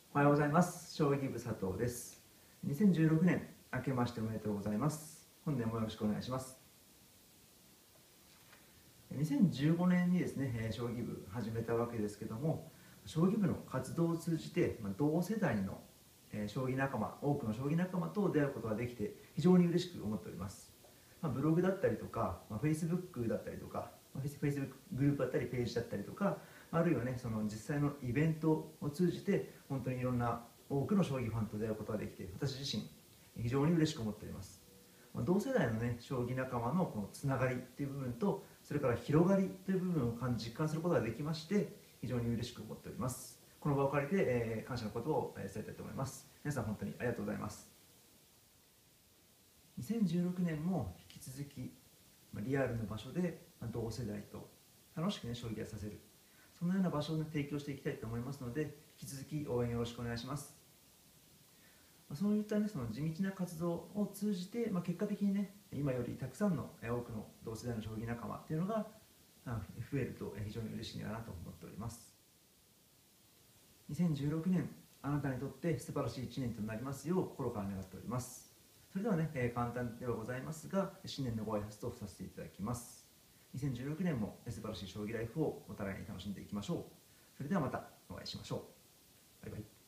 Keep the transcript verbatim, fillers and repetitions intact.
おはようございます。将棋部佐藤です。にせんじゅうろくねん明けましておめでとうございます。本年もよろしくお願いします。にせんじゅうごねんにですね、将棋部始めたわけですけども、将棋部の活動を通じて同世代の将棋仲間、多くの将棋仲間と出会うことができて非常に嬉しく思っております。まあ、ブログだったりとか、まあ、Facebook だったりとか、まあ、Facebook グループだったりページだったりとか、あるいはね、その実際のイベントを通じて本当にいろんな多くの将棋ファンと出会うことができて、私自身非常に嬉しく思っております。まあ、同世代のね、将棋仲間のこのつながりっていう部分と、それから広がりという部分を実感することができまして、非常に嬉しく思っております。この場を借りて、えー、感謝の言葉を伝えたいと思います。皆さん本当にありがとうございます。にせんじゅうろくねんも引き続きリアルな場所で同世代と楽しくね、将棋をさせる、そのような場所を、ね、提供していきたいと思いますので、引き続き応援よろしくお願いします。そういった、ね、その地道な活動を通じて、まあ、結果的にね、今よりたくさんの多くの同世代の将棋仲間っていうのが増えると非常に嬉しいなと思っております。にせんじゅうろくねん、あなたにとって素晴らしいいちねんとなりますよう心から願っております。それではね、えー、簡単ではございますが、新年のご挨拶とさせていただきます。にせんじゅうろくねんも素晴らしい将棋ライフをお互いに楽しんでいきましょう。それではまたお会いしましょう。バイバイ。